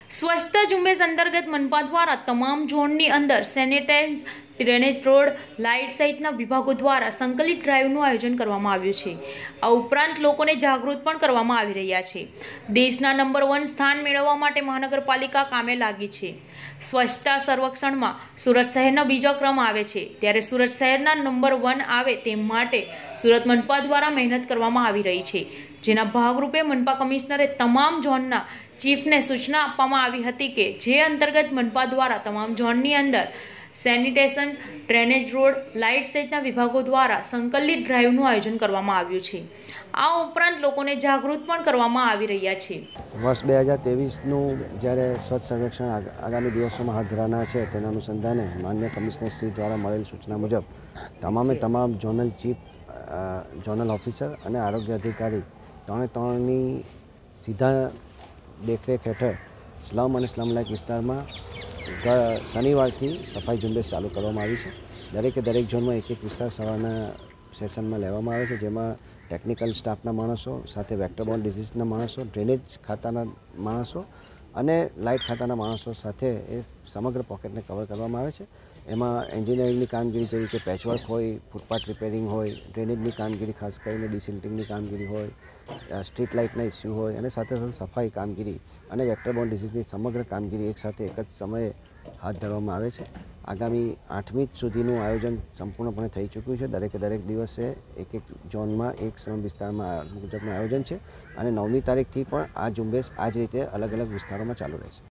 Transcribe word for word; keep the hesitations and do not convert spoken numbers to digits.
સ્વચ્છતા ઝુંબેશ અંતર્ગત મનપા દ્વારા તમામ ઝોનની અંદર સેનિટાઇઝ, ડ્રેનેજ રોડ, લાઇટ સહિતના વિભાગો દ્વારા સંકલિત ડ્રાઇવનું આયોજન કરવામાં આવ્યું છે। આ ઉપરાંત લોકોને જાગૃત પણ કરવામાં આવી રહ્યા છે। દેશના નંબર વન સ્થાન મેળવવા માટે મહાનગરપાલિકા કામે લાગી છે। સ્વચ્છતા સર્વેક્ષણમાં સુરત શહેરનો બીજો ક્રમ આવે છે, ત્યારે સુરત શહેરના નંબર વન આવે તે માટે સુરત મનપા દ્વારા મહેનત કરવામાં આવી રહી છે, જેના ભાગરૂપે મનપા કમિશનરે તમામ ઝોનના ચીફને સૂચના આપવામાં આવી હતી કે જે અંતર્ગત મનપા દ્વારા તમામ ઝોનની અંદર સેનિટેશન, ડ્રેનેજ રોડ, લાઇટ સહિતના વિભાગો દ્વારા સંકલિત ડ્રાઇવનું આયોજન કરવામાં આવ્યું છે। આ ઉપરાંત લોકોને જાગૃત પણ કરવામાં આવી રહ્યા છે। વર્ષ બે હજાર ત્રેવીસનું જ્યારે સ્વચ્છ સર્વેક્ષણ આગામી દિવસોમાં હાથ ધરાનાર છે, તેના અનુસંધાને માન્ય કમિશનર શ્રી દ્વારા મળેલ સૂચના મુજબ તમામે તમામ ઝોનલ ચીફ, ઝોનલ ઓફિસર અને આરોગ્ય અધિકારી ત્રણે ત્રણની સીધા દેખરેખ હેઠળ સ્લમ અને સ્લમ લાઇક વિસ્તારમાં શનિવારથી સફાઈ ઝુંબેશ ચાલુ કરવામાં આવી છે। દરેકે દરેક ઝોનમાં એક એક વિસ્તાર સવારના સેશનમાં લેવામાં આવે છે, જેમાં ટેકનિકલ સ્ટાફના માણસો સાથે વેક્ટરબોર્ન ડિઝીઝના માણસો, ડ્રેનેજ ખાતાના માણસો અને લાઇટ ખાતાના માણસો સાથે એ સમગ્ર પોકેટને કવર કરવામાં આવે છે। એમાં એન્જિનિયરિંગની કામગીરી જેવી કે પેચવર્ક હોય, ફૂટપાથ રિપેરિંગ હોય, ડ્રેનેજની કામગીરી ખાસ કરીને ડિસિલ્ટિંગની કામગીરી હોય, સ્ટ્રીટ લાઇટના ઇસ્યુ હોય અને સાથે સાથે સફાઈ કામગીરી અને વેક્ટરબોર્ન ડિઝીઝની સમગ્ર કામગીરી એકસાથે એક જ સમયે હાથ ધરવામાં આવે છે। આગામી આઠમી સુધીનું આયોજન સંપૂર્ણપણે થઈ ચૂક્યું છે। દરેકે દરેક દિવસે એક એક ઝોનમાં એક શ્રમ વિસ્તારમાં મુજબનું આયોજન છે અને નવમી તારીખથી પણ આ ઝુંબેશ આ જ રીતે અલગ અલગ વિસ્તારોમાં ચાલુ રહેશે।